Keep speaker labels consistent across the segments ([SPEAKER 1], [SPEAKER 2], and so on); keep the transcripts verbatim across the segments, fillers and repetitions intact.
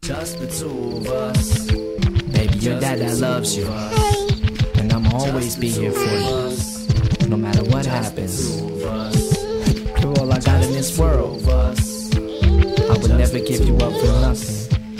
[SPEAKER 1] Just the two of us.
[SPEAKER 2] Baby, your dad loves you, and I'ma always be here for you, no matter what happens. You're all I got in this world. I would never give you up for nothing.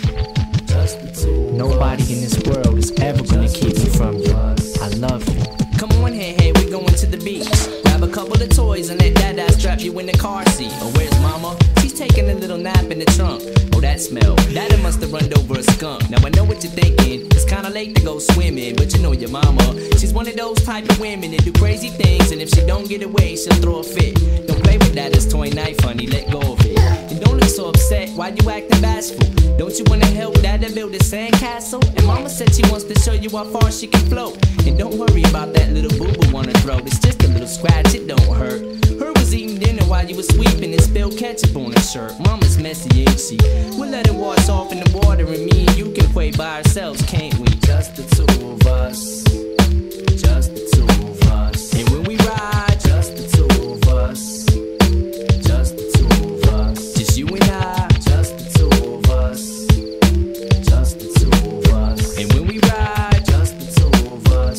[SPEAKER 2] Nobody in this world is ever gonna keep me from you. I love you.
[SPEAKER 3] Come on, hey, hey, we going to the beach. Grab a couple of toys and let dada strap you in the car seat. Oh, where's mama? She's taking a little nap in the trunk. Oh, that smell, dada must have run over a skunk. Now I know what you're thinking, it's kinda late to go swimming, but you know your mama, she's one of those type of women that do crazy things, and if she don't get away, she'll throw a fit. Don't play with dada's toy knife, honey, let go of it. And don't look so upset, why you acting bashful? Don't you wanna help dada build a sandcastle? And mama said she wants to show you how far she can float. And don't worry about that little boo-boo on her throat, it's just a little scratch, it don't hurt. Her was eating dinner while you was sweeping and spilled ketchup on her shirt. Mama's messy, ain't she? We'll let it wash off in the water, and me and you can play by ourselves, can't we?
[SPEAKER 1] Just the two of us. Just the two of us.
[SPEAKER 3] And when we ride,
[SPEAKER 1] just the two of us. Just the two of us.
[SPEAKER 3] just you and I.
[SPEAKER 1] Just the two of us. Just the two of us.
[SPEAKER 3] And when we ride,
[SPEAKER 1] just the two of us.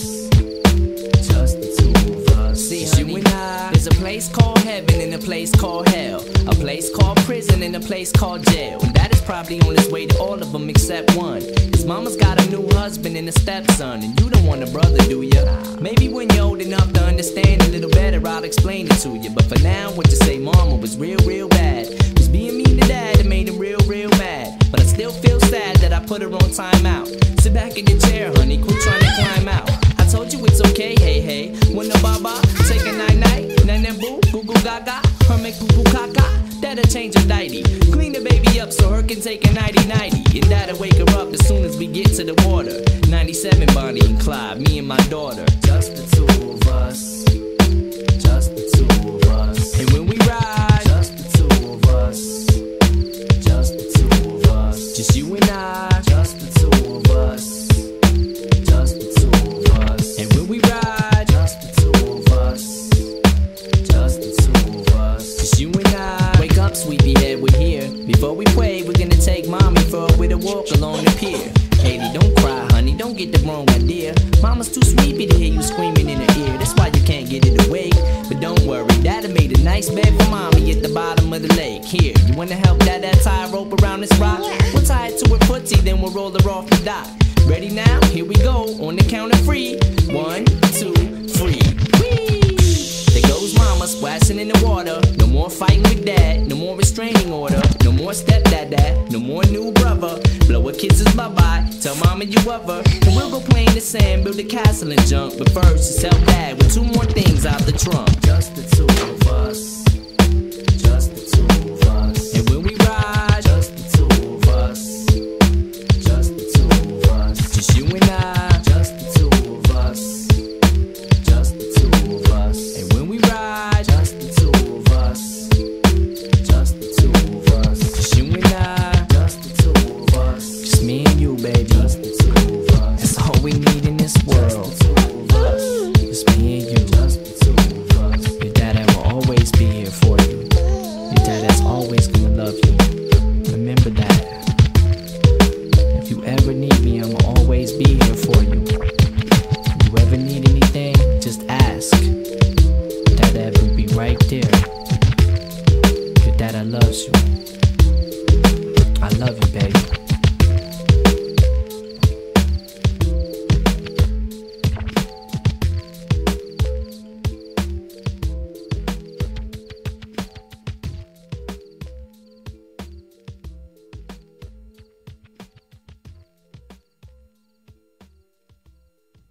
[SPEAKER 1] Just the two of us.
[SPEAKER 3] see, honey, you and I. There's a place called heaven and a place called hell, a place called prison and a place called jail. And that is probably on its way to all of them except one. His mama's got a new husband and a stepson, and you don't want a brother, do ya? Maybe when you're old enough to understand a little better, I'll explain it to you. But for now, what you say, mama was real, real bad. Was being mean to dad that made him real, real mad. But I still feel sad that I put her on timeout. Sit back in your chair, honey, quit trying to climb out. I told you it's okay, hey, hey. When the baba, take a night-night, nan boo, goo goo gaga, her make poo poo caca. That'll change her nighty. Clean the baby up so her can take a nighty-nighty. And that'll wake her up as soon as we get to the water. ninety-seven Bonnie and Clyde, me and my daughter.
[SPEAKER 1] Just the two of us. Just the two of us.
[SPEAKER 3] And when we ride,
[SPEAKER 1] just the two of us. Just the two of us.
[SPEAKER 3] just you and I.
[SPEAKER 1] Just the two of us. Just the two of us.
[SPEAKER 3] And when we ride,
[SPEAKER 1] just the two of us. Just the two of us.
[SPEAKER 3] just you and I. Wake up, sleepyhead, we're here. Before we pray, we're gonna take mommy for a little walk along the pier. Katie, don't cry, honey, don't get the wrong idea. Mama's too sleepy to hear you screaming in her ear. That's why you can't get it awake. But don't worry, dada made a nice bed for mommy at the bottom of the lake. Here, you wanna help dada tie a rope around this rock? We'll tie it to her footsie, then we'll roll her off the dock. Ready now? Here we go, on the count of three. One, two, three. Whee! There goes mama splashing in the water. No more fighting with dad, no more restraining order. No more stepdad, no more new brother. Blow her kisses bye-bye, tell mama you love her. And we'll go play in the sand, build a castle and junk. But first, just tell dad with two more things out the trunk.
[SPEAKER 1] Just the two of us.